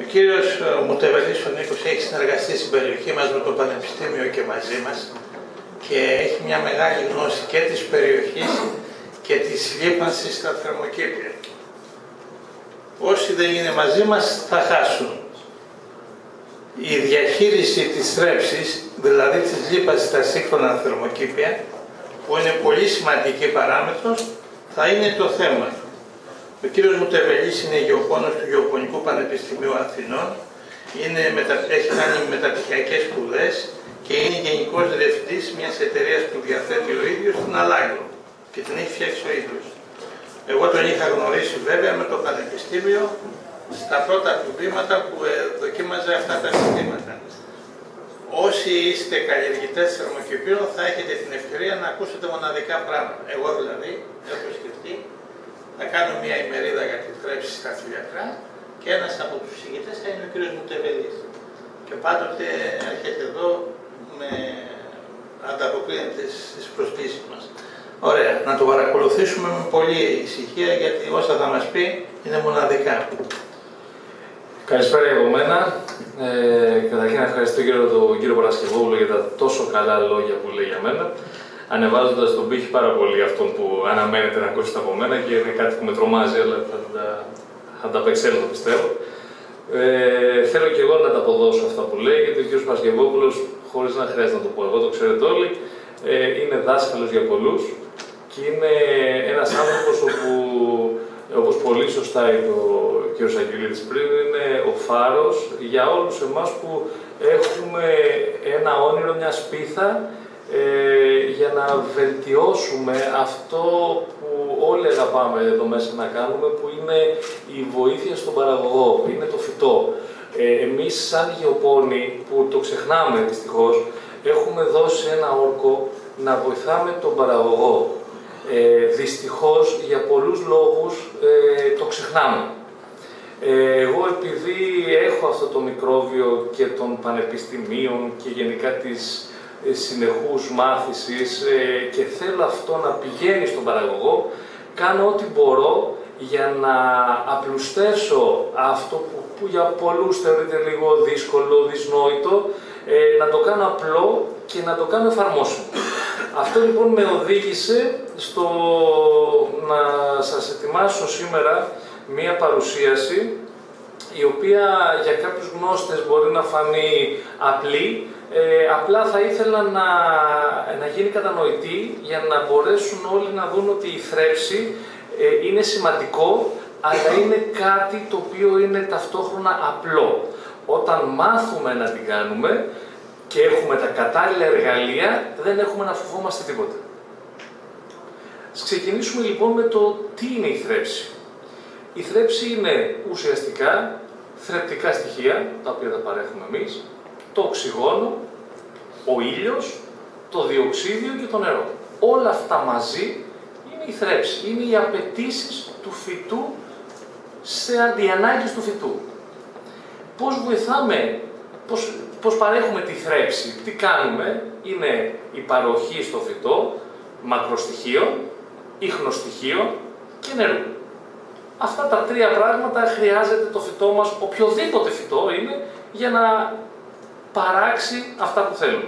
Ο κύριος Μουτεβελής ο Νίκος έχει συνεργαστεί στην περιοχή μας με το Πανεπιστήμιο και μαζί μας και έχει μια μεγάλη γνώση και της περιοχής και της λίπανσης στα θερμοκήπια. Όσοι δεν είναι μαζί μας θα χάσουν. Η διαχείριση της θρέψης, δηλαδή της λίπανσης στα σύγχρονα θερμοκήπια, που είναι πολύ σημαντική παράμετρος, θα είναι το θέμα. Ο κύριος Μουτεβελής είναι γεωπόνος του Γεωπονικού Πανεπιστημίου Αθηνών, έχει κάνει μεταπτυχιακές σπουδές και είναι γενικός διευθυντής μιας εταιρείας που διαθέτει ο ίδιος στην Αλάγκρο και την έχει φτιάξει ο ίδιος. Εγώ τον είχα γνωρίσει βέβαια με το Πανεπιστήμιο στα πρώτα του βήματα που δοκίμαζε αυτά τα συστήματα. Όσοι είστε καλλιεργητές θερμοκηπίων θα έχετε την ευκαιρία να ακούσετε μοναδικά πράγματα. Εγώ δηλαδή έχω σκεφτεί να κάνω μια ημερίδα για τη θρέψη στα φυλιακά και ένας από τους εισηγητές θα είναι ο κύριος Μουτεβελής. Και πάντοτε έρχεται εδώ με ανταποκρίνεται στις προσκλήσεις μας. Ωραία, να το παρακολουθήσουμε με πολλή ησυχία γιατί όσα θα μας πει είναι μοναδικά. Καλησπέρα από μένα. Καταρχήν να ευχαριστώ τον κύριο Παρασκευόπουλο για τα τόσο καλά λόγια που λέει για μένα, ανεβάζοντας τον πύχη πάρα πολύ αυτόν που αναμένεται να ακούσετε από μένα και είναι κάτι που με τρομάζει, αλλά θα τα απεξέλθω πιστεύω. Θέλω και εγώ να τα αποδώσω αυτά που λέει, γιατί ο κύριος Παρασκευόπουλος, χωρίς να χρειάζεται να το πω εγώ, το ξέρετε όλοι, είναι δάσκαλος για πολλούς και είναι ένας άνθρωπος όπου, όπως πολύ σωστά είπε ο κ. Αγγελίδης πριν, είναι ο φάρος για όλους εμάς που έχουμε ένα όνειρο, μια σπίθα για να βελτιώσουμε αυτό που όλοι αγαπάμε εδώ μέσα να κάνουμε, που είναι η βοήθεια στον παραγωγό, είναι το φυτό. Εμείς σαν γεωπόνοι, που το ξεχνάμε δυστυχώς, έχουμε δώσει ένα όρκο να βοηθάμε τον παραγωγό. Δυστυχώς, για πολλούς λόγους, το ξεχνάμε. Εγώ επειδή έχω αυτό το μικρόβιο και των πανεπιστημίων και γενικά της συνεχούς μάθησης και θέλω αυτό να πηγαίνει στον παραγωγό, κάνω ό,τι μπορώ για να απλουστεύσω αυτό που για πολλούς θεωρείται λίγο δύσκολο, δυσνόητο, να το κάνω απλό και να το κάνω εφαρμόσιμο. Αυτό λοιπόν με οδήγησε στο να σας ετοιμάσω σήμερα μία παρουσίαση η οποία για κάποιους γνώστες μπορεί να φανεί απλή, απλά θα ήθελα να γίνει κατανοητή για να μπορέσουν όλοι να δουν ότι η θρέψη είναι σημαντικό, αλλά είναι κάτι το οποίο είναι ταυτόχρονα απλό. Όταν μάθουμε να την κάνουμε και έχουμε τα κατάλληλα εργαλεία, δεν έχουμε να φοβόμαστε τίποτα. Ας ξεκινήσουμε λοιπόν με το τι είναι η θρέψη. Η θρέψη είναι ουσιαστικά θρεπτικά στοιχεία, τα οποία τα παρέχουμε εμείς, το οξυγόνο, ο ήλιος, το διοξίδιο και το νερό. Όλα αυτά μαζί είναι η θρέψη, είναι οι απαιτήσεις του φυτού σε αντιανάγκες του φυτού. Πώς βοηθάμε, πώς παρέχουμε τη θρέψη, τι κάνουμε, είναι η παροχή στο φυτό μακροστοιχείων, ίχνοστοιχείων και νερού. Αυτά τα τρία πράγματα χρειάζεται το φυτό μας, οποιοδήποτε φυτό είναι, για να παράξει αυτά που θέλουμε.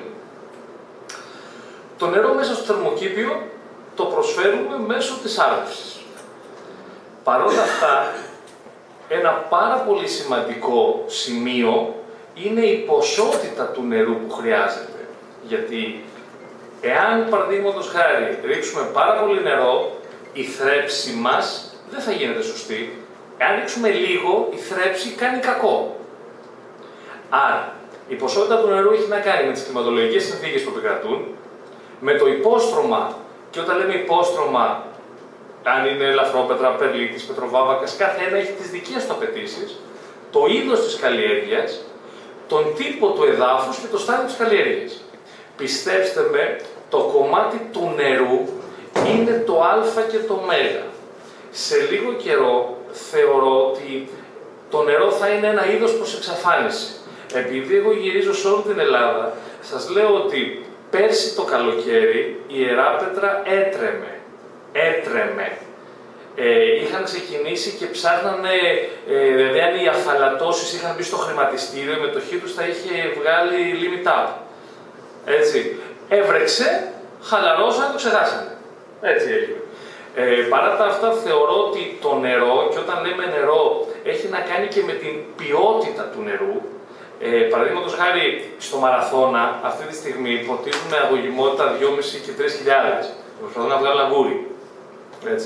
Το νερό μέσα στο θερμοκήπιο το προσφέρουμε μέσω της άρδευσης. Παρ' όλα αυτά, ένα πάρα πολύ σημαντικό σημείο είναι η ποσότητα του νερού που χρειάζεται. Γιατί εάν παραδείγματος χάρη ρίξουμε πάρα πολύ νερό, η θρέψη μας δεν θα γίνεται σωστή. Εάν ρίξουμε λίγο, η θρέψη κάνει κακό. Άρα, η ποσότητα του νερού έχει να κάνει με τις κλιματολογικές συνθήκες που επικρατούν, με το υπόστρωμα, και όταν λέμε υπόστρωμα, αν είναι ελαφρόπετρα, περλίτης, πετροβάβακας, κάθε ένα έχει τις δικές του απαιτήσεις, το είδος της καλλιέργειας, τον τύπο του εδάφους και το στάδιο της καλλιέργειας. Πιστέψτε με, το κομμάτι του νερού είναι το α και το ω. Σε λίγο καιρό θεωρώ ότι το νερό θα είναι ένα είδος προς εξαφάνιση. Επειδή εγώ γυρίζω σε όλη την Ελλάδα, σας λέω ότι πέρσι το καλοκαίρι η Ιεράπετρα έτρεμε. είχαν ξεκινήσει και ψάχνανε, δηλαδή αν οι αφαλατώσεις είχαν μπει στο χρηματιστήριο, η μετοχή τους θα είχε βγάλει limit up. Έτσι. Έβρεξε, χαλαρώσαν, το ξεχάσανε. Έτσι έγινε. Παρά τα αυτά θεωρώ ότι το νερό, και όταν λέμε νερό, έχει να κάνει και με την ποιότητα του νερού. Παραδείγματος χάρη στο μαραθώνα, αυτή τη στιγμή ποτίζουμε αγωγημότητα 2.500 και 3.000. Προσπαθούν να βγάλουν αγούρι. Έτσι.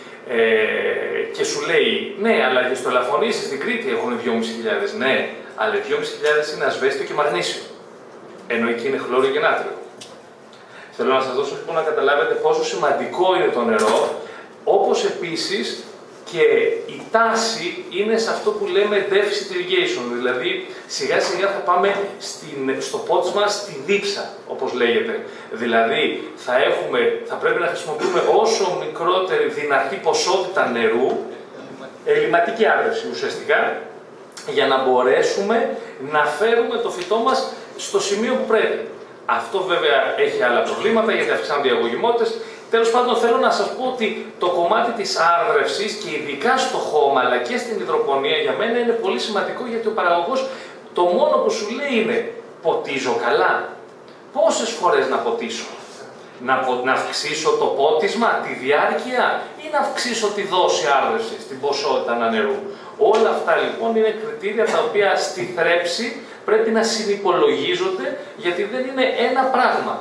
Και σου λέει, ναι, αλλά και στο Ελαφωνήσι στην Κρήτη έχουν 2.500. Ναι, αλλά 2.500 είναι ασβέστιο και μαγνήσιο. Ενώ εκεί είναι χλώριο και νάτριο. Θέλω να σας δώσω λοιπόν να καταλάβετε πόσο σημαντικό είναι το νερό, όπως επίσης και η τάση είναι σε αυτό που λέμε deficit irrigation, δηλαδή σιγά σιγά θα πάμε στο πότσμα στη δίψα, όπως λέγεται. Δηλαδή θα πρέπει να χρησιμοποιούμε όσο μικρότερη δυνατή ποσότητα νερού, ελλειμματική άρδευση ουσιαστικά, για να μπορέσουμε να φέρουμε το φυτό μας στο σημείο που πρέπει. Αυτό βέβαια έχει άλλα προβλήματα γιατί αυξάνονται οι αγωγημότητες. Τέλος πάντων, θέλω να σας πω ότι το κομμάτι της άρδρευσης και ειδικά στο χώμα αλλά και στην υδροπονία για μένα είναι πολύ σημαντικό, γιατί ο παραγωγός το μόνο που σου λέει είναι ποτίζω καλά. Πόσες φορές να ποτίσω? Να αυξήσω το πότισμα, τη διάρκεια, ή να αυξήσω τη δόση άρδρευσης, την ποσότητα νερού? Όλα αυτά λοιπόν είναι κριτήρια τα οποία στη θρέψη πρέπει να συνυπολογίζονται, γιατί δεν είναι ένα πράγμα.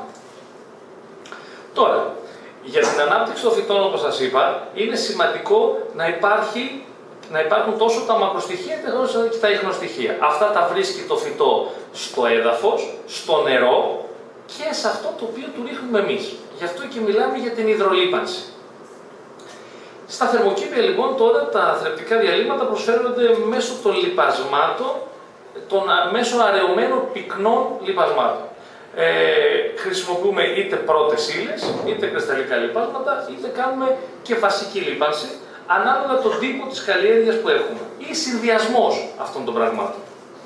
Τώρα, για την ανάπτυξη των φυτών, όπως σας είπα, είναι σημαντικό να υπάρχουν τόσο τα μακροστοιχεία όσο και τα ίχνοστοιχεία. Αυτά τα βρίσκει το φυτό στο έδαφος, στο νερό και σε αυτό το οποίο του ρίχνουμε εμείς. Γι' αυτό και μιλάμε για την υδρολίπανση. Στα θερμοκήπια λοιπόν τώρα τα θρεπτικά διαλύματα προσφέρονται μέσω των λιπασμάτων, μέσω αραιωμένων πυκνών λιπασμάτων. Χρησιμοποιούμε είτε πρώτες ύλες, είτε κρυσταλλικά λιπάσματα, είτε κάνουμε και βασική λίπανση, ανάλογα τον τύπο της καλλιέργειας που έχουμε ή συνδυασμός αυτών των πραγμάτων.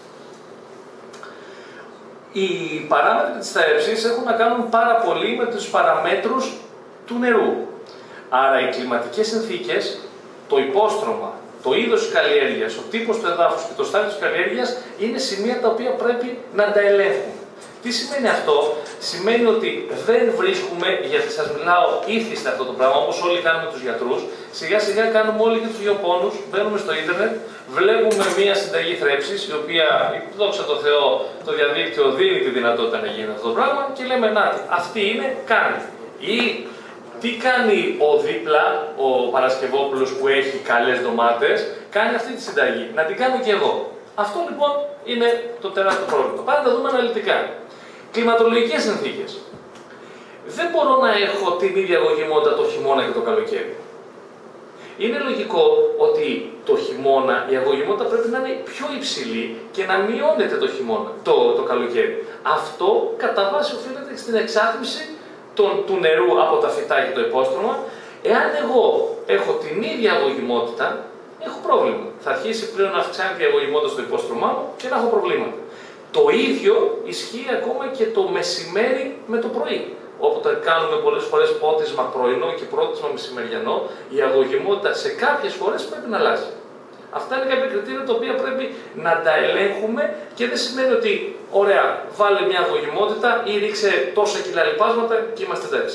Οι παράμετροι της θρέψης έχουν να κάνουν πάρα πολύ με τους παραμέτρους του νερού. Άρα οι κλιματικές συνθήκες, το υπόστρωμα, το είδος της καλλιέργειας, ο τύπος του εδάφους και το στάδιο της καλλιέργειας είναι σημεία τα οποία πρέπει να τα ελέγχουμε. Τι σημαίνει αυτό? Σημαίνει ότι δεν βρίσκουμε, γιατί σας μιλάω ήθιστα αυτό το πράγμα, όπως όλοι κάνουμε τους γιατρούς, σιγά σιγά κάνουμε όλοι και τους γεωπόνους, μπαίνουμε στο ίντερνετ, βλέπουμε μία συνταγή θρέψης, η οποία, δόξα τω Θεώ, το διαδίκτυο δίνει τη δυνατότητα να γίνει αυτό το πράγμα και λέμε, να, αυτή είναι, κάνει. Ή τι κάνει ο δίπλα, ο Παρασκευόπουλος που έχει καλές ντομάτες, κάνει αυτή τη συνταγή, να την κάνω κι εγώ. Αυτό λοιπόν είναι το τεράστιο πρόβλημα. Πάμε να το δούμε αναλυτικά. Κλιματολογικές συνθήκες. Δεν μπορώ να έχω την ίδια αγωγημότητα το χειμώνα και το καλοκαίρι. Είναι λογικό ότι το χειμώνα η αγωγημότητα πρέπει να είναι πιο υψηλή και να μειώνεται το καλοκαίρι. Αυτό κατά βάση οφείλεται στην εξάτμιση του νερού από τα φυτά και το υπόστρωμα. Εάν εγώ έχω την ίδια αγωγημότητα, έχω πρόβλημα. Θα αρχίσει πλέον να αυξάνεται η αγωγημότητα στο υπόστρωμά μου και να έχω προβλήματα. Το ίδιο ισχύει ακόμα και το μεσημέρι με το πρωί. Όποτε κάνουμε πολλές φορές πότισμα πρωινό και πότισμα μεσημεριανό, η αγωγημότητα σε κάποιες φορές πρέπει να αλλάζει. Αυτά είναι κάποια κριτήρια τα οποία πρέπει να τα ελέγχουμε και δεν σημαίνει ότι, ωραία, βάλε μια αγωγημότητα ή ρίξε τόσα κιλά λιπάσματα και είμαστε εντάξει.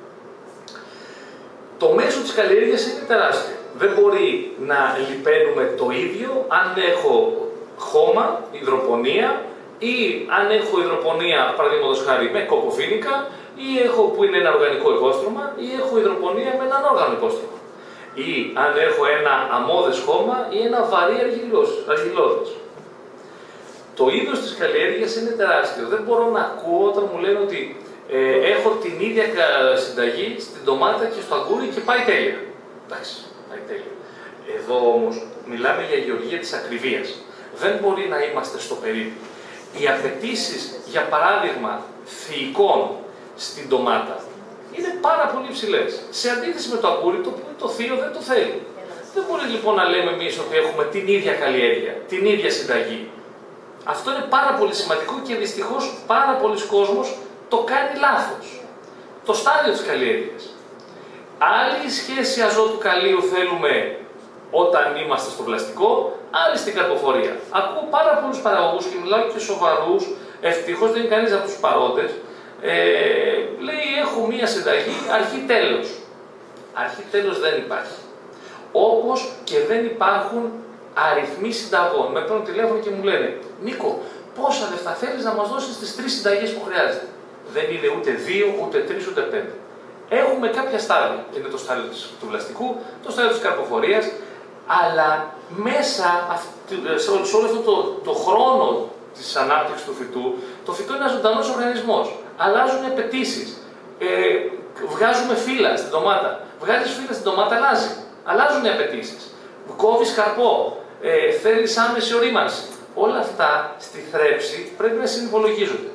Το μέσο της καλλιέργειας είναι τεράστιο. Δεν μπορεί να λιπαίνουμε το ίδιο αν έχω χώμα, υδροπονία, ή αν έχω υδροπονία, παραδείγματος χάρη, με κοκοφίνικα, ή έχω που είναι ένα οργανικό υπόστρωμα, ή έχω υδροπονία με έναν όργανο υπόστρωμα. Ή αν έχω ένα αμμώδες χώμα ή ένα βαρύ αργυλώδες. Το είδος της καλλιέργειας είναι τεράστιο. Δεν μπορώ να ακούω όταν μου λένε ότι έχω την ίδια συνταγή στην ντομάτα και στο αγκούρι και πάει τέλεια. Εντάξει, πάει τέλεια. Εδώ όμως μιλάμε για γεωργία της ακριβίας. Δεν μπορεί να είμαστε στο περίπου. Οι απαιτήσεις, για παράδειγμα, θηικών στην ντομάτα είναι πάρα πολύ υψηλές. Σε αντίθεση με το αγκούρι, το οποίο το θείο δεν το θέλει. Δεν μπορεί λοιπόν να λέμε εμείς ότι έχουμε την ίδια καλλιέργεια, την ίδια συνταγή. Αυτό είναι πάρα πολύ σημαντικό και δυστυχώς πάρα πολλοί κόσμος το κάνει λάθος. Το στάδιο της καλλιέργειας. Άλλη σχέση αζότου καλίου θέλουμε όταν είμαστε στο πλαστικό, άλλη στην καρποφορία. Ακούω πάρα πολλούς παραγωγούς και μιλάω και σοβαρούς, ευτυχώς δεν είναι κανείς από τους παρόντες. Λέει: έχω μία συνταγή αρχή-τέλος. Αρχή-τέλος δεν υπάρχει. Όπως και δεν υπάρχουν αριθμοί συνταγών. Με παίρνουν τηλέφωνο και μου λένε: Νίκο, πόσα λεφτά θέλεις να μας δώσεις τις 3 συνταγές που χρειάζεται? Δεν είναι ούτε 2, ούτε 3, ούτε 5. Έχουμε κάποια στάδια. Είναι το στάδιο του πλαστικού, το στάδιο της καρποφορίας, αλλά μέσα σε όλο αυτό το χρόνο της ανάπτυξης του φυτού, το φυτό είναι ένας ζωντανός οργανισμός. Αλλάζουν οι απαιτήσεις. Βγάζουμε φύλλα στην ντομάτα. Βγάζεις φύλλα στην ντομάτα, αλλάζουν οι απαιτήσεις. Κόβεις καρπό. Θέλεις άμεση ορίμανση. Όλα αυτά στη θρέψη πρέπει να συνυπολογίζονται.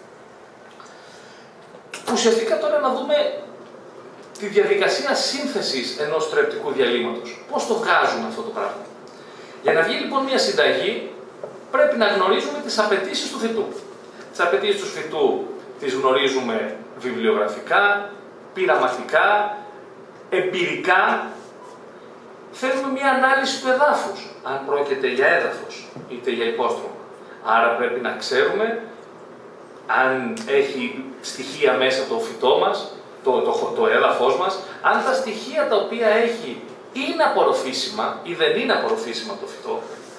Ουσιαστικά τώρα να δούμε τη διαδικασία σύνθεσης ενός θρεπτικού διαλύματος. Πώς το βγάζουμε αυτό το πράγμα? Για να βγει λοιπόν μια συνταγή, πρέπει να γνωρίζουμε τις απαιτήσεις του φυτού. Τις απαιτήσεις του φυτού τις γνωρίζουμε βιβλιογραφικά, πειραματικά, εμπειρικά. Θέλουμε μια ανάλυση του εδάφους, αν πρόκειται για έδαφος είτε για υπόστρωμα. Άρα πρέπει να ξέρουμε αν έχει στοιχεία μέσα το φυτό μας, το έδαφος μας, αν τα στοιχεία τα οποία έχει είναι απορροφήσιμα ή δεν είναι απορροφήσιμα το φυτό.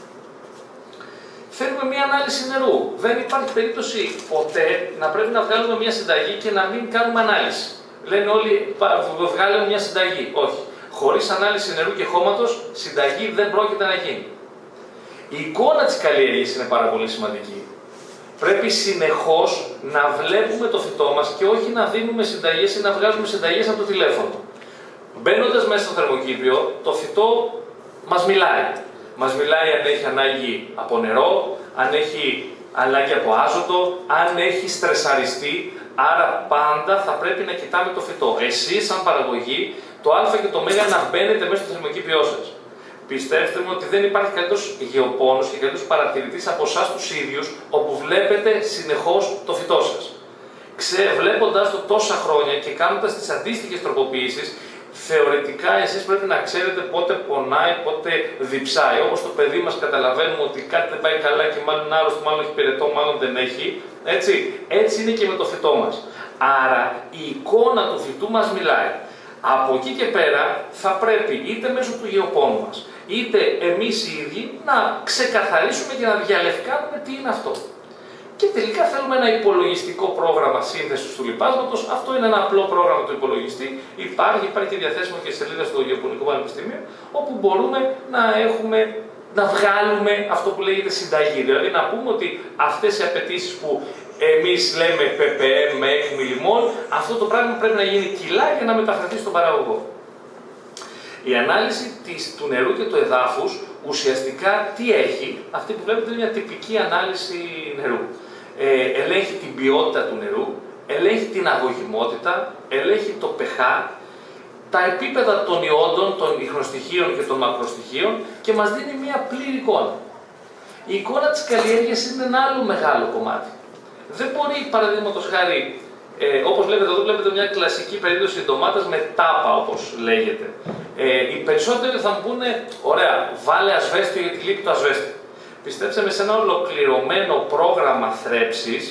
Θέλουμε μια ανάλυση νερού. Δεν υπάρχει περίπτωση ποτέ να πρέπει να βγάλουμε μια συνταγή και να μην κάνουμε ανάλυση. Λένε όλοι, βγάλουμε μια συνταγή. Όχι. Χωρίς ανάλυση νερού και χώματος, συνταγή δεν πρόκειται να γίνει. Η εικόνα της καλλιέργειας είναι πάρα πολύ σημαντική. Πρέπει συνεχώς να βλέπουμε το φυτό μας και όχι να δίνουμε συνταγές ή να βγάζουμε συνταγές από το τηλέφωνο. Μπαίνοντας μέσα στο θερμοκήπιο, το φυτό μας μιλάει. Μας μιλάει αν έχει ανάγκη από νερό, αν έχει ανάγκη από άζωτο, αν έχει στρεσαριστεί. Άρα πάντα θα πρέπει να κοιτάμε το φυτό. Εσείς σαν παραγωγή, το α και το μέγα να μπαίνετε μέσα στο θερμοκήπιό σας. Πιστέψτε μου ότι δεν υπάρχει καλύτερος γεωπόνος και καλύτερος παρατηρητής από εσάς τους ίδιους, όπου βλέπετε συνεχώς το φυτό σας. Βλέποντας το τόσα χρόνια και κάνοντας τις αντίστοιχες τροποποιήσεις, θεωρητικά εσείς πρέπει να ξέρετε πότε πονάει, πότε διψάει. Όπως το παιδί μας καταλαβαίνουμε ότι κάτι δεν πάει καλά και μάλλον άρρωστο, μάλλον έχει πυρετό, μάλλον δεν έχει. Έτσι είναι και με το φυτό μας. Άρα η εικόνα του φυτού μας μιλάει. Από εκεί και πέρα θα πρέπει είτε μέσω του γεωπόνου μας, είτε εμείς οι ίδιοι να ξεκαθαρίσουμε και να διαλευκάνουμε τι είναι αυτό. Και τελικά θέλουμε ένα υπολογιστικό πρόγραμμα σύνθεσης του λιπάσματος. Αυτό είναι ένα απλό πρόγραμμα του υπολογιστή. Υπάρχει και διαθέσιμο και σελίδα στο Γεωπονικό Πανεπιστήμιο, όπου μπορούμε να βγάλουμε αυτό που λέγεται συνταγή. Δηλαδή να πούμε ότι αυτές οι απαιτήσεις που εμείς λέμε ppm με μιλιμόλ, αυτό το πράγμα πρέπει να γίνει κιλά για να μεταφερθεί στον παραγωγό. Η ανάλυση του νερού και του εδάφους ουσιαστικά τι έχει? Αυτή που βλέπετε είναι μια τυπική ανάλυση νερού. Ελέγχει την ποιότητα του νερού, ελέγχει την αγωγημότητα, ελέγχει το pH, τα επίπεδα των ιόντων, των ιχνοστοιχείων και των μακροστοιχείων και μας δίνει μια πλήρη εικόνα. Η εικόνα της καλλιέργειας είναι ένα άλλο μεγάλο κομμάτι. Δεν μπορεί, παραδείγματος χάρη, όπως βλέπετε εδώ, βλέπετε μια κλασική περίπτωση ντομάτας με τάπα, όπως λέγεται. Οι περισσότεροι θα μου πούνε, ωραία, βάλε ασβέστιο γιατί λείπει το ασβέστιο. Πιστέψτε με, σε ένα ολοκληρωμένο πρόγραμμα θρέψης,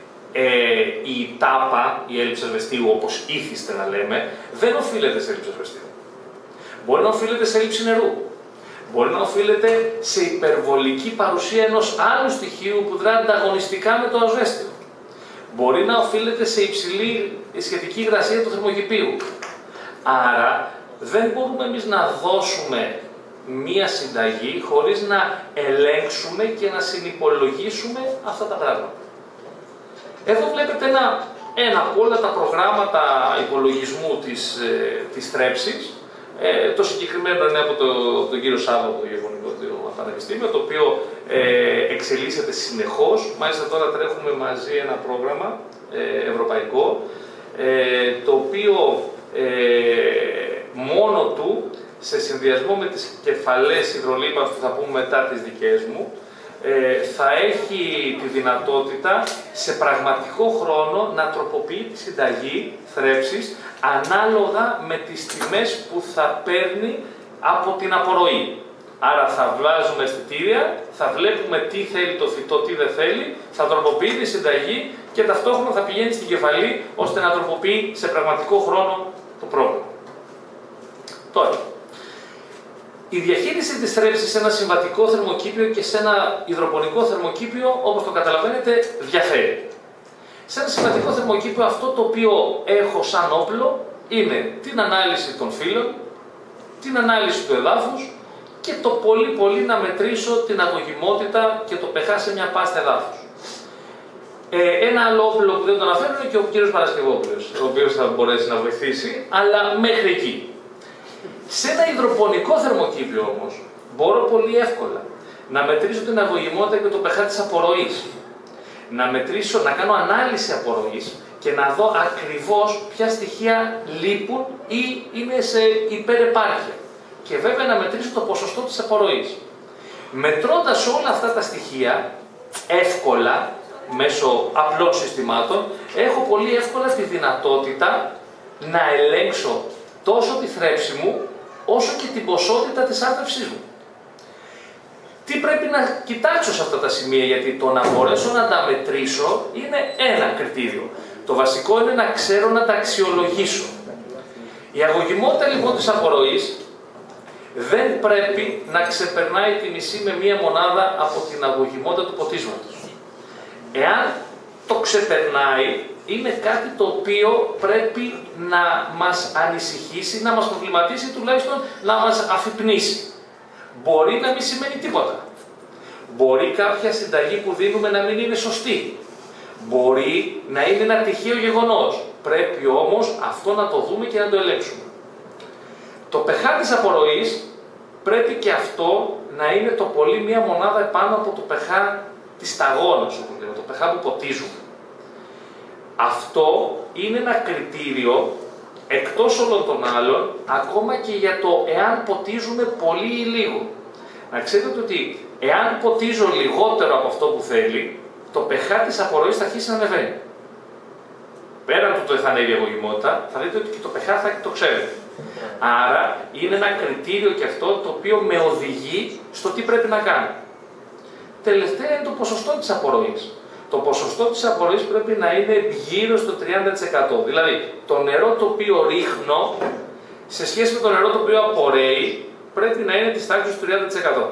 η τάπα, η έλλειψη ασβεστίου, όπως ήθιστε να λέμε, δεν οφείλεται σε έλλειψη ασβεστίου. Μπορεί να οφείλεται σε έλλειψη νερού. Μπορεί να οφείλεται σε υπερβολική παρουσία ενός άλλου στοιχείου που δρά ανταγωνιστικά με το ασβέστιο. Μπορεί να οφείλεται σε υψηλή σχετική υγρασία του θερμοκηπίου. Άρα δεν μπορούμε εμείς να δώσουμε μία συνταγή χωρίς να ελέγξουμε και να συνυπολογίσουμε αυτά τα πράγματα. Εδώ βλέπετε ένα από όλα τα προγράμματα υπολογισμού της θρέψης. Το συγκεκριμένο είναι από τον κύριο Σάββα, το Γεωπονικό Πανεπιστήμιο, το οποίο εξελίσσεται συνεχώς. Μάλιστα τώρα τρέχουμε μαζί ένα πρόγραμμα ευρωπαϊκό, το οποίο μόνο του, σε συνδυασμό με τις κεφαλές υδρολίπανες που θα πούμε μετά τις δικές μου, θα έχει τη δυνατότητα σε πραγματικό χρόνο να τροποποιεί τη συνταγή θρέψης ανάλογα με τις τιμές που θα παίρνει από την απορροή. Άρα θα βάζουμε αισθητήρια, θα βλέπουμε τι θέλει το φυτό, τι δεν θέλει, θα τροποποιεί τη συνταγή και ταυτόχρονα θα πηγαίνει στην κεφαλή ώστε να τροποποιεί σε πραγματικό χρόνο το πρόβλημα. Τώρα, η διαχείριση της θρέψης σε ένα συμβατικό θερμοκήπιο και σε ένα υδροπονικό θερμοκήπιο, όπως το καταλαβαίνετε, διαφέρει. Σε ένα συμβατικό θερμοκήπιο αυτό το οποίο έχω σαν όπλο είναι την ανάλυση των φύλων, την ανάλυση του εδάφους και το πολύ να μετρήσω την αγωγημότητα και το pH σε μια πάστα εδάφους. Ένα άλλο όπλο που δεν το αναφέρω είναι και ο κύριος Παρασκευόπουλος, ο οποίος θα μπορέσει να βοηθήσει, αλλά μέχρι εκεί. Σε ένα υδροπονικό θερμοκήπιο όμως, μπορώ πολύ εύκολα να μετρήσω την αγωγημότητα και το pH της απορροής. Να μετρήσω, να κάνω ανάλυση απορροής και να δω ακριβώς ποια στοιχεία λείπουν ή είναι σε υπερεπάρκεια. Και βέβαια να μετρήσω το ποσοστό της απορροής. Μετρώντας όλα αυτά τα στοιχεία, εύκολα, μέσω απλών συστημάτων, έχω πολύ εύκολα τη δυνατότητα να ελέγξω τόσο τη θρέψη μου, όσο και την ποσότητα της άρτευσής μου. Τι πρέπει να κοιτάξω σε αυτά τα σημεία, γιατί το να μπορέσω να τα μετρήσω είναι ένα κριτήριο. Το βασικό είναι να ξέρω να τα αξιολογήσω. Η αγωγημότητα λοιπόν της απορροής δεν πρέπει να ξεπερνάει τη μισή με μία μονάδα από την αγωγημότητα του ποτίσματος. Εάν το ξεπερνάει, είναι κάτι το οποίο πρέπει να μας ανησυχήσει, να μας προβληματίσει, τουλάχιστον να μας αφυπνίσει. Μπορεί να μην σημαίνει τίποτα. Μπορεί κάποια συνταγή που δίνουμε να μην είναι σωστή. Μπορεί να είναι ένα τυχαίο γεγονός. Πρέπει όμως αυτό να το δούμε και να το ελέγξουμε. Το pH της απορροής πρέπει και αυτό να είναι το πολύ μία μονάδα επάνω από το pH της σταγόνας, το pH που ποτίζουμε. Αυτό είναι ένα κριτήριο, εκτός όλων των άλλων, ακόμα και για το εάν ποτίζουμε πολύ ή λίγο. Να ξέρετε ότι εάν ποτίζω λιγότερο από αυτό που θέλει, το pH της απορροής θα αρχίσει να ανεβαίνει. Πέραν του το θα ανέβει η αγωγημότητα, θα δείτε ότι και το pH θα το ξέρετε. Άρα είναι ένα κριτήριο και αυτό το οποίο με οδηγεί στο τι πρέπει να κάνω. Τελευταία είναι το ποσοστό της απορροής. Το ποσοστό της απορροής πρέπει να είναι γύρω στο 30%. Δηλαδή, το νερό το οποίο ρίχνω, σε σχέση με το νερό το οποίο απορρέει, πρέπει να είναι της τάξης του 30%.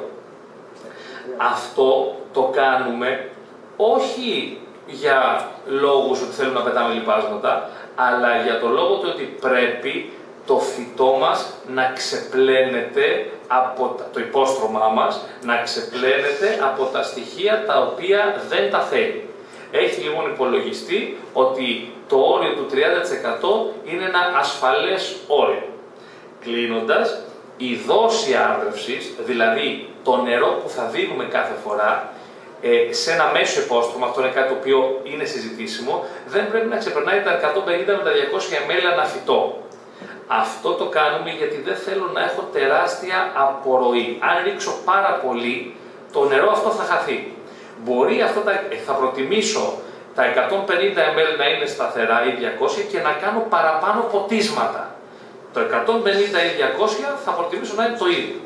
Αυτό το κάνουμε όχι για λόγους ότι θέλουμε να πετάμε λιπάσματα, αλλά για το λόγο του ότι πρέπει το φυτό μας να ξεπλένεται από το υπόστρωμά μας, να ξεπλένεται από τα στοιχεία τα οποία δεν τα θέλει. Έχει λοιπόν υπολογιστεί ότι το όριο του 30% είναι ένα ασφαλές όριο. Κλείνοντας, η δόση άρδευσης, δηλαδή το νερό που θα δίνουμε κάθε φορά, σε ένα μέσο υπόστρωμα, αυτό είναι κάτι το οποίο είναι συζητήσιμο, δεν πρέπει να ξεπερνάει τα 150 με τα 200 ml ανά φυτό. Αυτό το κάνουμε γιατί δεν θέλω να έχω τεράστια απορροή. Αν ρίξω πάρα πολύ, το νερό αυτό θα χαθεί. Μπορεί αυτό θα προτιμήσω τα 150 ml να είναι σταθερά ή 200 και να κάνω παραπάνω ποτίσματα. Το 150 ή 200 θα προτιμήσω να είναι το ίδιο.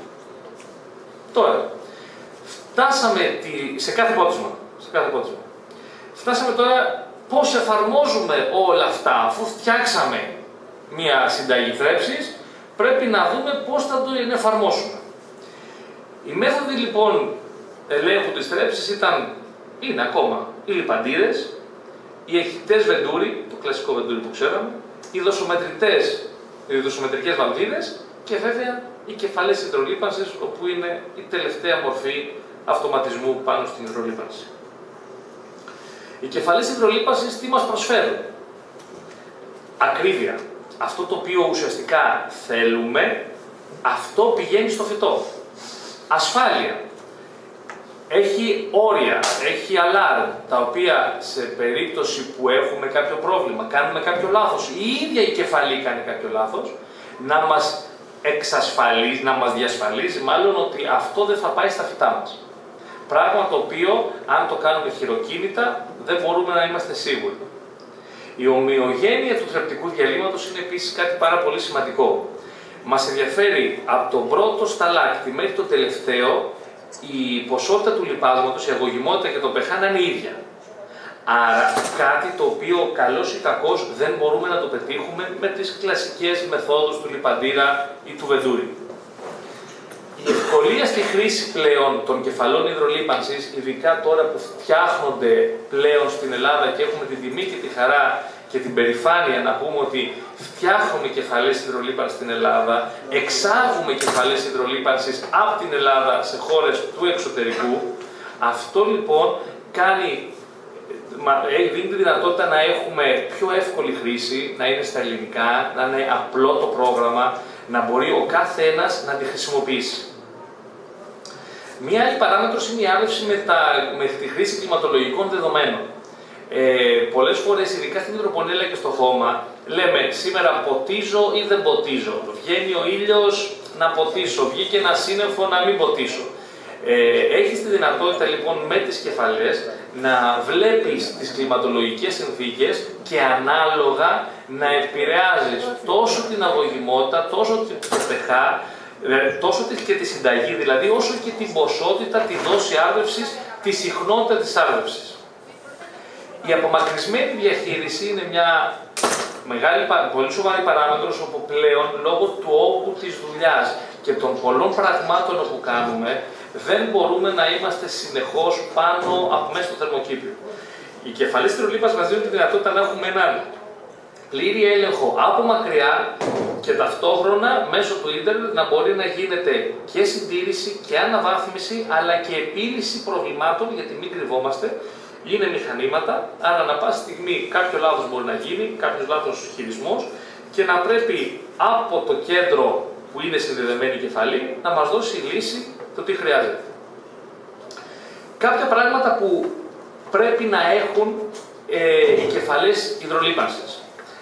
Τώρα, φτάσαμε σε κάθε πότισμα. Φτάσαμε τώρα πώς εφαρμόζουμε όλα αυτά, αφού φτιάξαμε μία συνταγή θρέψης, πρέπει να δούμε πώς θα το εφαρμόσουμε. Οι μέθοδοι λοιπόν ελέγχου της θρέψης είναι ακόμα οι λιπαντήρες, οι εχθητές βεντούρι, το κλασικό βεντούρι που ξέραμε, οι δοσομετρικές βαλβίδες και βέβαια οι κεφαλές υδρολίπανσης, όπου είναι η τελευταία μορφή αυτοματισμού πάνω στην υδρολίπανση. Οι κεφαλές υδρολίπανσης τι μας προσφέρουν? Ακρίβεια. Αυτό το οποίο ουσιαστικά θέλουμε, αυτό πηγαίνει στο φυτό. Ασφάλεια. Έχει όρια, έχει αλάρμ, τα οποία σε περίπτωση που έχουμε κάποιο πρόβλημα, κάνουμε κάποιο λάθος, η ίδια η κεφαλή κάνει κάποιο λάθος, να μας διασφαλίζει μάλλον ότι αυτό δεν θα πάει στα φυτά μας. Πράγμα το οποίο, αν το κάνουμε χειροκίνητα, δεν μπορούμε να είμαστε σίγουροι. Η ομοιογένεια του θρεπτικού διαλύματος είναι επίσης κάτι πάρα πολύ σημαντικό. Μας ενδιαφέρει από τον πρώτο σταλάκτη μέχρι το τελευταίο η ποσότητα του λιπάσματος, η αγωγημότητα και το pH να είναι ίδια. Άρα κάτι το οποίο καλώς ή κακώς δεν μπορούμε να το πετύχουμε με τις κλασικές μεθόδους του λιπαντήρα ή του βεντούρι. Η ευκολία στη χρήση πλέον των κεφαλών υδρολίπανσης, ειδικά τώρα που φτιάχνονται πλέον στην Ελλάδα και έχουμε την τιμή και τη χαρά και την περηφάνεια να πούμε ότι φτιάχνουμε κεφαλές υδρολίπανσης στην Ελλάδα, εξάγουμε κεφαλές υδρολίπανσης από την Ελλάδα σε χώρες του εξωτερικού, αυτό λοιπόν δίνει τη δυνατότητα να έχουμε πιο εύκολη χρήση, να είναι στα ελληνικά, να είναι απλό το πρόγραμμα, να μπορεί ο κάθε ένας να τη χρησιμοποιήσει. Μία άλλη παράμετρος είναι η άρρευση με τη χρήση κλιματολογικών δεδομένων. Πολλές φορές, ειδικά στην υδροπονέλα και στο χώμα, λέμε σήμερα ποτίζω ή δεν ποτίζω. Βγαίνει ο ήλιος να ποτίσω, βγήκε ένα σύννεφο να μην ποτίσω. Έχεις τη δυνατότητα λοιπόν με τις κεφαλές να βλέπεις τις κλιματολογικές συνθήκες και ανάλογα να επηρεάζεις τόσο την αγωγημότητα, τόσο το pH, τόσο και τη συνταγή, δηλαδή όσο και την ποσότητα, τη δόση άρδευσης, τη συχνότητα της άρδευσης. Η απομακρυσμένη διαχείριση είναι μια πολύ σοβαρή παράμετρος όπου πλέον λόγω του όγκου της δουλειάς και των πολλών πραγμάτων που κάνουμε δεν μπορούμε να είμαστε συνεχώς πάνω από μέσα στο θερμοκήπιο. Οι κεφαλές υδρολίπανσης μας δίνουν τη δυνατότητα να έχουμε έναν πλήρη έλεγχο από μακριά και ταυτόχρονα μέσω του ίντερνετ να μπορεί να γίνεται και συντήρηση και αναβάθμιση αλλά και επίλυση προβλημάτων, γιατί μην κρυβόμαστε. Είναι μηχανήματα, άρα ανά πάση στιγμή κάποιο λάθος μπορεί να γίνει, κάποιος λάθος χειρισμός και να πρέπει από το κέντρο που είναι συνδεδεμένη η κεφαλή να μας δώσει λύση το τι χρειάζεται. Κάποια πράγματα που πρέπει να έχουν οι κεφαλές υδρολίπανσης.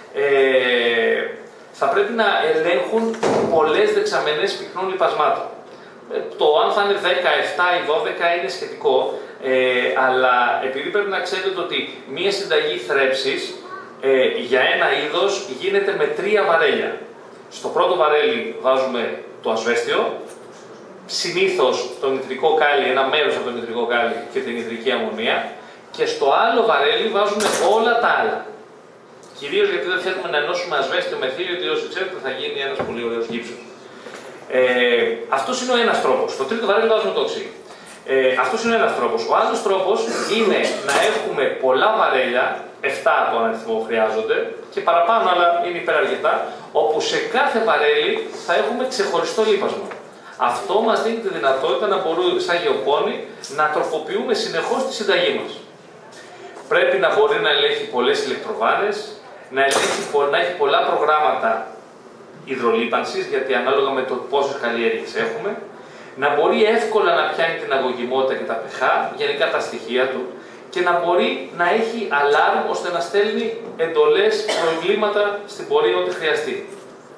Θα πρέπει να ελέγχουν πολλές δεξαμενές πυκνών λιπασμάτων. Το αν θα είναι 10, 7 ή 12 είναι σχετικό, αλλά επειδή πρέπει να ξέρετε ότι μία συνταγή θρέψης για ένα είδος γίνεται με 3 βαρέλια. Στο πρώτο βαρέλι βάζουμε το ασβέστιο, συνήθως το νητρικό κάλυ, ένα μέρος από το νητρικό κάλυ και την νητρική αμμονία, και στο άλλο βαρέλι βάζουμε όλα τα άλλα. Κυρίως γιατί δεν θέλουμε να ενώσουμε ασβέστιο με θύριο, γιατί όσοι ξέρετε θα γίνει ένας πολύ ωραίος γύψος. Αυτός είναι ο ένας τρόπος. Στο τρίτο βαρέλι βάζουμε το οξύ. Αυτός είναι ένας τρόπος. Ο άλλος τρόπος είναι να έχουμε πολλά βαρέλια, 7 τον αριθμό χρειάζονται και παραπάνω, αλλά είναι υπεραρκετά, όπου σε κάθε βαρέλι θα έχουμε ξεχωριστό λίπασμα. Αυτό μας δίνει τη δυνατότητα να μπορούμε, σαν γεωπόνοι, να τροποποιούμε συνεχώς τη συνταγή μας. Πρέπει να μπορεί να ελέγχει πολλές ηλεκτροβάνες, να έχει πολλά προγράμματα υδρολίπανσης, γιατί ανάλογα με το πόσες καλλιέργειες έχουμε, να μπορεί εύκολα να πιάνει την αγωγημότητα και τα pH, γενικά τα στοιχεία του, και να μπορεί να έχει αλάρμ ώστε να στέλνει εντολές, προβλήματα στην πορεία ό,τι χρειαστεί.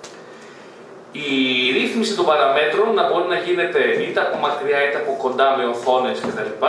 Η ρύθμιση των παραμέτρων να μπορεί να γίνεται είτε από μακριά είτε από κοντά με οθόνες κτλ.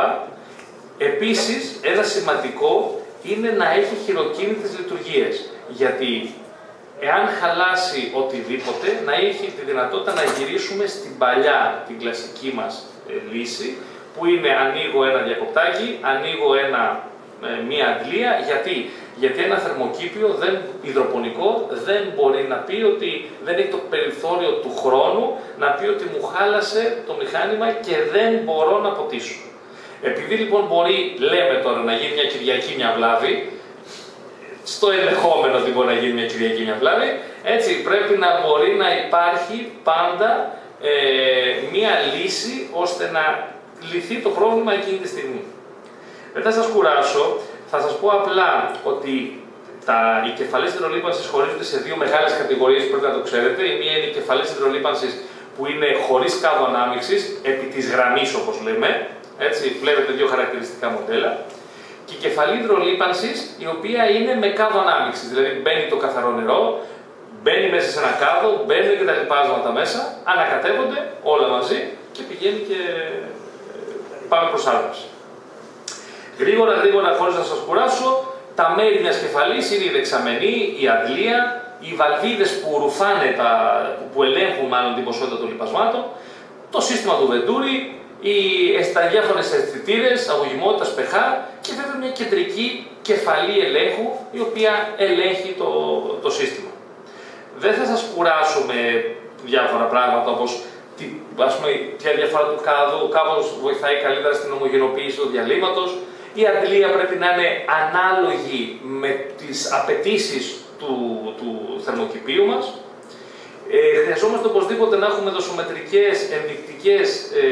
Επίσης, ένα σημαντικό είναι να έχει χειροκίνητες λειτουργίες, γιατί εάν χαλάσει οτιδήποτε, να έχει τη δυνατότητα να γυρίσουμε στην παλιά, την κλασική μας λύση, που είναι ανοίγω ένα διακοπτάκι, ανοίγω μία αντλία. Γιατί ένα θερμοκήπιο υδροπονικό δεν μπορεί να πει ότι δεν έχει το περιθώριο του χρόνου να πει ότι μου χάλασε το μηχάνημα και δεν μπορώ να ποτίσω. Επειδή λοιπόν μπορεί, λέμε τώρα, να γίνει μια Κυριακή μια βλάβη, στο ενδεχόμενο ότι μπορεί να γίνει μια Κυριακή μια βλάβη, έτσι πρέπει να μπορεί να υπάρχει πάντα μια λύση ώστε να λυθεί το πρόβλημα εκείνη τη στιγμή. Δεν θα σας κουράσω, θα σας πω απλά ότι οι κεφαλές υδρολίπανσης χωρίζονται σε 2 μεγάλες κατηγορίες που πρέπει να το ξέρετε. Η μία είναι οι κεφαλές υδρολίπανσης που είναι χωρίς κάδο ανάμειξης, επί της γραμμής όπως λέμε. Έτσι, βλέπετε 2 χαρακτηριστικά μοντέλα. Και η κεφαλή υδρολίπανσης η οποία είναι με κάδο ανάμειξης. Δηλαδή μπαίνει το καθαρό νερό, μπαίνει μέσα σε ένα κάδο, μπαίνουν και τα λιπάσματα μέσα, ανακατεύονται όλα μαζί και πηγαίνει και πάμε προς άρθρωση. Γρήγορα, χωρίς να σας κουράσω, τα μέρη μιας κεφαλής είναι η δεξαμενή, η αντλία, οι βαλβίδες που ρουφάνε, που ελέγχουν μάλλον την ποσότητα των λιπασμάτων, το σύστημα του Βεντούρι, τα διάφορες αισθητήρες, αγωγημότητας, pH και βέβαια μια κεντρική κεφαλή ελέγχου η οποία ελέγχει το σύστημα. Δεν θα σας κουράσω με διάφορα πράγματα όπως ποια διαφορά του κάδου, ο κάδος βοηθάει καλύτερα στην ομογενοποίηση του διαλύματος, η αντλία πρέπει να είναι ανάλογη με τις απαιτήσεις του θερμοκηπίου μας. Χρειαζόμαστε οπωσδήποτε να έχουμε δοσομετρικές, ενδεικτικές,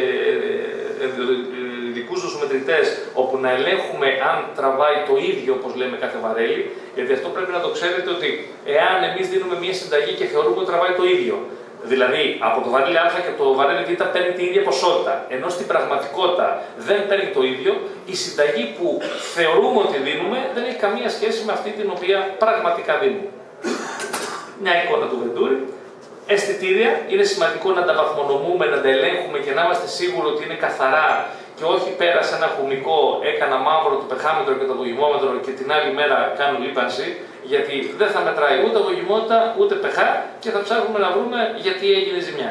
ειδικούς δοσομετρητές, όπου να ελέγχουμε αν τραβάει το ίδιο, όπως λέμε, κάθε βαρέλι, γιατί αυτό πρέπει να το ξέρετε ότι εάν εμείς δίνουμε μια συνταγή και θεωρούμε ότι τραβάει το ίδιο, δηλαδή από το βαρέλι Α και το βαρέλι Β παίρνει την ίδια ποσότητα, ενώ στην πραγματικότητα δεν παίρνει το ίδιο, η συνταγή που θεωρούμε ότι δίνουμε δεν έχει καμία σχέση με αυτή την οποία πραγματικά δίνουμε. Μια εικόνα του Βεντούρι. Αισθητήρια, είναι σημαντικό να τα βαθμονομούμε, να τα ελέγχουμε και να είμαστε σίγουροι ότι είναι καθαρά και όχι πέρασε ένα χουμικό, έκανα μαύρο το πεχάμετρο και το αγωγημόμετρο και την άλλη μέρα κάνω λίπανση, γιατί δεν θα μετράει ούτε αγωγημότητα ούτε πεχά και θα ψάχνουμε να βρούμε γιατί έγινε ζημιά.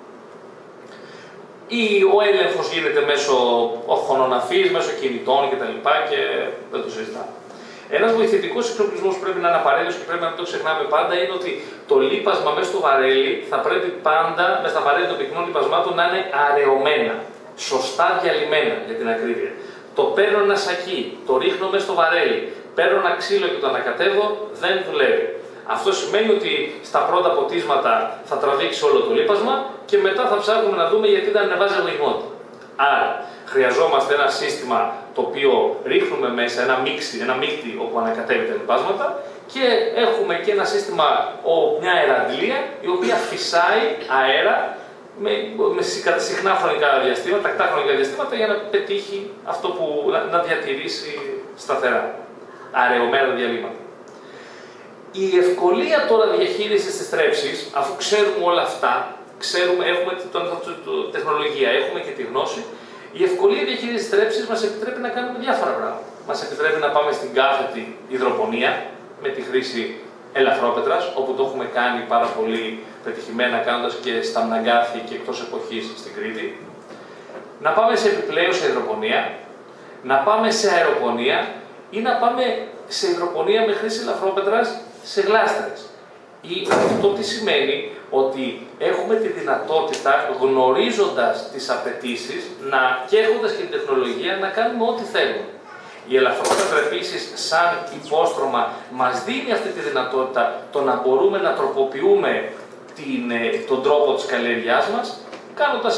Ο έλεγχος γίνεται μέσω οθονοναφής, μέσω κινητών κτλ. Και δεν το συζητάμε. Ένας βοηθητικός εξοπλισμός που πρέπει να είναι απαραίτητος και πρέπει να μην το ξεχνάμε πάντα είναι ότι το λίπασμα μέσα στο βαρέλι θα πρέπει πάντα μέσα στα βαρέλι των πυκνών λιπασμάτων να είναι αραιωμένα, σωστά διαλυμένα για την ακρίβεια. Το παίρνω ένα σακί, το ρίχνω μέσα στο βαρέλι, παίρνω ένα ξύλο και το ανακατεύω, δεν δουλεύει. Αυτό σημαίνει ότι στα πρώτα ποτίσματα θα τραβήξει όλο το λίπασμα και μετά θα ψάχνουμε να δούμε γιατί δεν ανεβάζει αγωγημότητα. Άρα, χρειαζόμαστε ένα σύστημα το οποίο ρίχνουμε μέσα, ένα μείκτη όπου ανακατεύει τα λιπάσματα και έχουμε και ένα σύστημα, μια αεραντλία η οποία φυσάει αέρα με συχνά χρονικά διαστήματα, τακτά χρονικά διαστήματα για να πετύχει αυτό που να διατηρήσει σταθερά, αραιωμένα διαλύματα. Η ευκολία τώρα διαχείρισης της θρέψης, αφού ξέρουμε όλα αυτά, έχουμε την τεχνολογία, έχουμε και τη γνώση, η ευκολία διαχείρισης της θρέψης μας επιτρέπει να κάνουμε διάφορα πράγματα. Μας επιτρέπει να πάμε στην κάθετη υδροπονία με τη χρήση ελαφρόπετρας, όπου το έχουμε κάνει πάρα πολύ πετυχημένα κάνοντας και στα Μναγκάθη και εκτός εποχής στην Κρήτη. Να πάμε σε επιπλέουσα υδροπονία, να πάμε σε αεροπονία ή να πάμε σε υδροπονία με χρήση ελαφρόπετρας σε γλάστρες. Αυτό τι σημαίνει? Ότι έχουμε τη δυνατότητα, γνωρίζοντας τις απαιτήσεις και έχοντας και την τεχνολογία, να κάνουμε ό,τι θέλουμε. Η ελαφρόπετρα επίσης, σαν υπόστρωμα, μας δίνει αυτή τη δυνατότητα το να μπορούμε να τροποποιούμε τον τρόπο της καλλιέργειάς μας, κάνοντας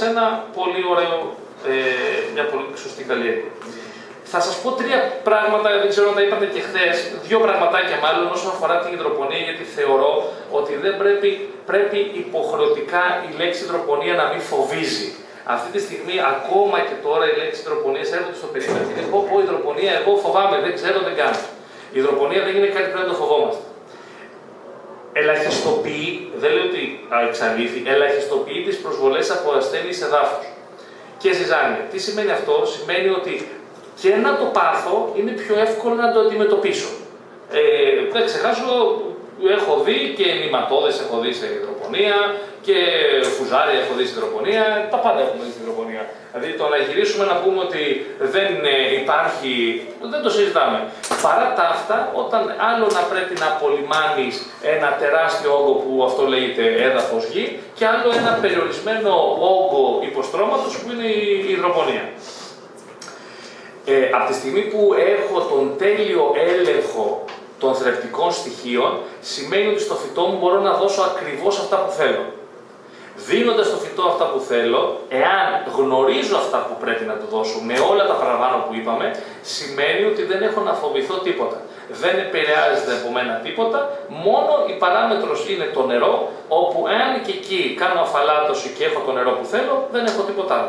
μια πολύ σωστή καλλιέργεια. Θα σας πω τρία πράγματα, δεν ξέρω αν τα είπατε και χθες, δύο πραγματάκια μάλλον όσον αφορά την υδροπονία, γιατί θεωρώ ότι δεν πρέπει υποχρεωτικά η λέξη υδροπονία να μην φοβίζει. Αυτή τη στιγμή, ακόμα και τώρα, οι λέξεις υδροπονίας έρχονται στο περίπτωμα και λένε: πω, υδροπονία, εγώ φοβάμαι, δεν ξέρω, δεν κάνω. Η υδροπονία δεν είναι κάτι που πρέπει να το φοβόμαστε. Ελαχιστοποιεί, δεν λέω ότι εξαλείφει, ελαχιστοποιεί τις προσβολές από ασθένειες εδάφους και ζυζάνια. Τι σημαίνει αυτό? Σημαίνει ότι και να το πάθω είναι πιο εύκολο να το αντιμετωπίσω. Δεν ξεχάσω, έχω δει και νηματώδες έχω δει σε υδροπονία και φουζάρια έχω δει σε υδροπονία, τα πάντα έχουμε δει σε υδροπονία. Δηλαδή το να γυρίσουμε να πούμε ότι δεν υπάρχει, δεν το συζητάμε. Παρά τα αυτά, όταν άλλο να πρέπει να απολυμάνεις ένα τεράστιο όγκο που αυτό λέγεται έδαφος γη και άλλο ένα περιορισμένο όγκο υποστρώματος που είναι η υδροπονία. Από τη στιγμή που έχω τον τέλειο έλεγχο των θρεπτικών στοιχείων, σημαίνει ότι στο φυτό μου μπορώ να δώσω ακριβώς αυτά που θέλω. Δίνοντας στο φυτό αυτά που θέλω, εάν γνωρίζω αυτά που πρέπει να του δώσω με όλα τα παραπάνω που είπαμε, σημαίνει ότι δεν έχω να φοβηθώ τίποτα. Δεν επηρεάζεται από μένα τίποτα, μόνο η παράμετρος είναι το νερό, όπου εάν και εκεί κάνω αφαλάτωση και έχω το νερό που θέλω, δεν έχω τίποτα άλλο.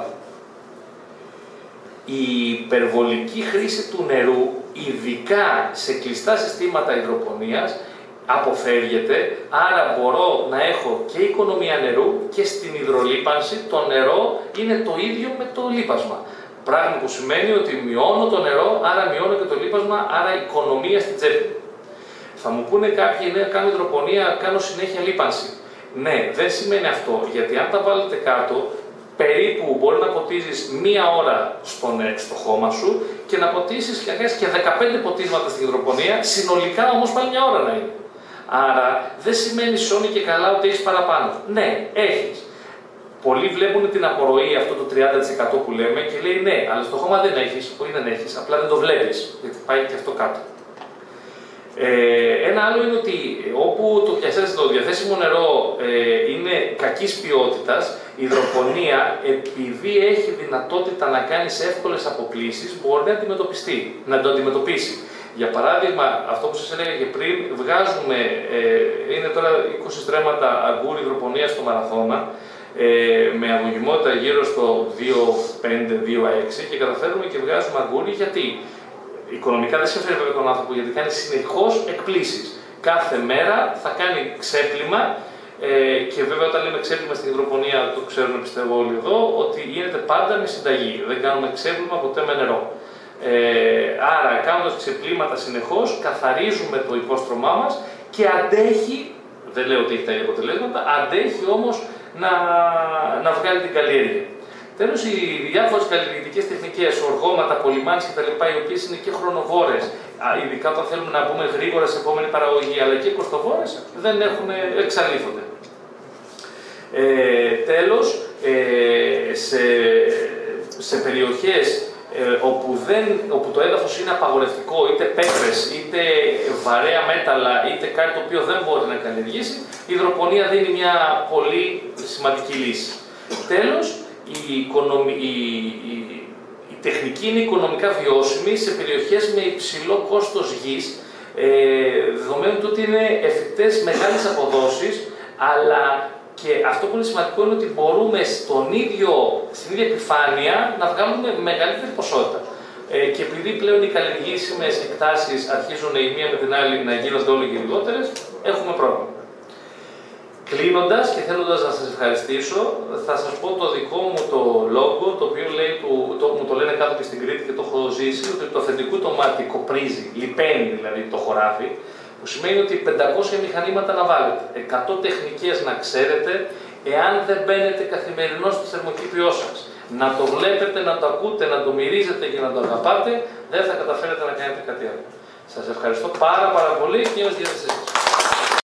Η υπερβολική χρήση του νερού, ειδικά σε κλειστά συστήματα υδροπονίας, αποφεύγεται, άρα μπορώ να έχω και οικονομία νερού και στην υδρολίπανση το νερό είναι το ίδιο με το λίπασμα. Πράγμα που σημαίνει ότι μειώνω το νερό, άρα μειώνω και το λίπασμα, άρα οικονομία στην τσέπη. Θα μου πούνε κάποιοι, ναι, κάνω υδροπονία, κάνω συνέχεια λίπανση. Ναι, δεν σημαίνει αυτό, γιατί αν τα βάλετε κάτω, περίπου μπορεί να ποτίζεις 1 ώρα στο χώμα σου και να ποτίσεις και 15 ποτίσματα στην υδροπονία, συνολικά όμως πάλι 1 ώρα να είναι. Άρα δεν σημαίνει σώνει και καλά ότι έχεις παραπάνω. Ναι, έχεις. Πολλοί βλέπουν την απορροή, αυτό το 30% που λέμε, και λέει ναι, αλλά στο χώμα δεν έχεις. Όχι, δεν έχεις, απλά δεν το βλέπεις, γιατί πάει και αυτό κάτω. Ένα άλλο είναι ότι όπου το διαθέσιμο νερό είναι κακής ποιότητας, η υδροπονία, επειδή έχει δυνατότητα να κάνει σε εύκολες αποπλύσεις, μπορεί να το αντιμετωπίσει. Για παράδειγμα, αυτό που σας έλεγα και πριν, βγάζουμε, είναι τώρα 20 στρέμματα αγκούρι υδροπονία στο μαραθώνα, με αγωγημότητα γύρω στο 2,5-2,6 και καταφέρουμε και βγάζουμε αγκούρι γιατί οικονομικά δεν συμφέρει βέβαια τον άνθρωπο, γιατί κάνει συνεχώς εκπλήσεις. Κάθε μέρα θα κάνει ξέπλυμα και βέβαια όταν λέμε ξέπλυμα στην υδροπονία, το ξέρουν πιστεύω όλοι εδώ, ότι γίνεται πάντα με συνταγή. Δεν κάνουμε ξέπλυμα ποτέ με νερό. Άρα κάνοντας ξεπλύματα συνεχώς καθαρίζουμε το υπόστρωμά μας και αντέχει, δεν λέω ότι έχει τα ίδια αποτελέσματα, αντέχει όμως να βγάλει την καλλιέργεια. Τέλος, οι διάφορες καλλιεργητικές τεχνικές, οργώματα, πολυμάνες κτλ., οι οποίες είναι και χρονοβόρες, ειδικά όταν θέλουμε να μπούμε γρήγορα σε επόμενη παραγωγή, αλλά και κοστοβόρες, δεν εξαλείφονται. Τέλος, σε περιοχές όπου το έδαφος είναι απαγορευτικό, είτε πέτρες, είτε βαρέα μέταλλα, είτε κάτι το οποίο δεν μπορεί να καλλιεργήσει, η υδροπονία δίνει μια πολύ σημαντική λύση. Τέλος, η τεχνική είναι οικονομικά βιώσιμη σε περιοχές με υψηλό κόστος γης, δεδομένου ότι είναι εφικτές μεγάλες αποδόσεις, αλλά και αυτό που είναι σημαντικό είναι ότι μπορούμε στην ίδια επιφάνεια να βγάλουμε μεγαλύτερη ποσότητα. Και επειδή πλέον οι καλλιεργήσιμες εκτάσεις αρχίζουν η μία με την άλλη να γίνονται όλο και λιγότερες, έχουμε πρόβλημα. Κλείνοντας και θέλοντας να σας ευχαριστήσω, θα σας πω το δικό μου το λόγο, το οποίο μου το λένε κάτω και στην Κρήτη και το έχω ζήσει, ότι το αφεντικού το μάτι κοπρίζει, λιπαίνει δηλαδή το χωράφι, που σημαίνει ότι 500 μηχανήματα να βάλετε, 100 τεχνικές να ξέρετε, εάν δεν μπαίνετε καθημερινώς στο θερμοκήπιό σας. Να το βλέπετε, να το ακούτε, να το μυρίζετε και να το αγαπάτε, δεν θα καταφέρετε να κάνετε κάτι άλλο. Σας ευχαριστώ πάρα πολύ και είμαι στη διάθεσή σας.